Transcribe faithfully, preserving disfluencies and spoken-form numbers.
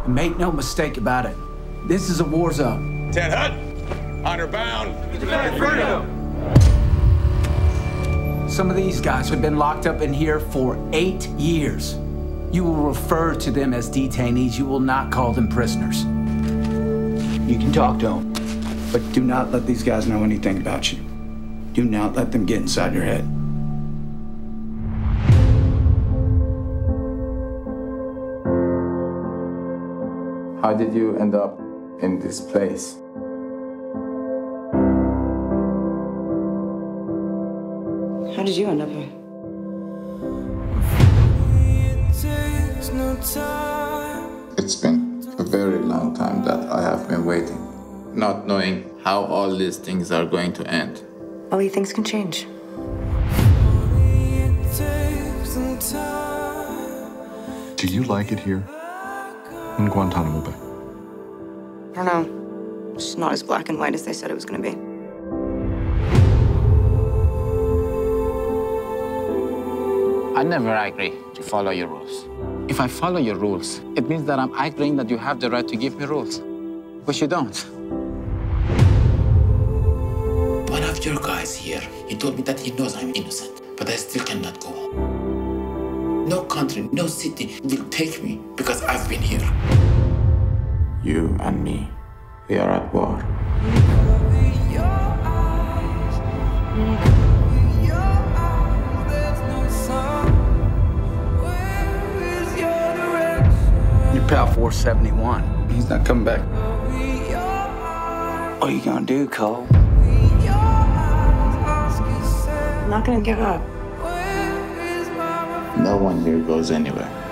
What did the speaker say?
Make no mistake about it. This is a war zone. Ted Hut, honor bound. Some of these guys have been locked up in here for eight years. You will refer to them as detainees. You will not call them prisoners. You can talk to them, but do not let these guys know anything about you. Do not let them get inside your head. How did you end up in this place? How did you end up here? It's been a very long time that I have been waiting, not knowing how all these things are going to end. Only things can change. Do you like it here in Guantanamo Bay? I don't know. It's not as black and white as they said it was going to be. I never agree to follow your rules. If I follow your rules, it means that I'm agreeing that you have the right to give me rules, which you don't. One of your guys here, he told me that he knows I'm innocent, but I still cannot go home. No country, no city will take me because I've been here. You and me, we are at war. Your pal four seventy-one. He's not coming back. What are you gonna do, Cole? I'm not going to give up. No one here goes anywhere.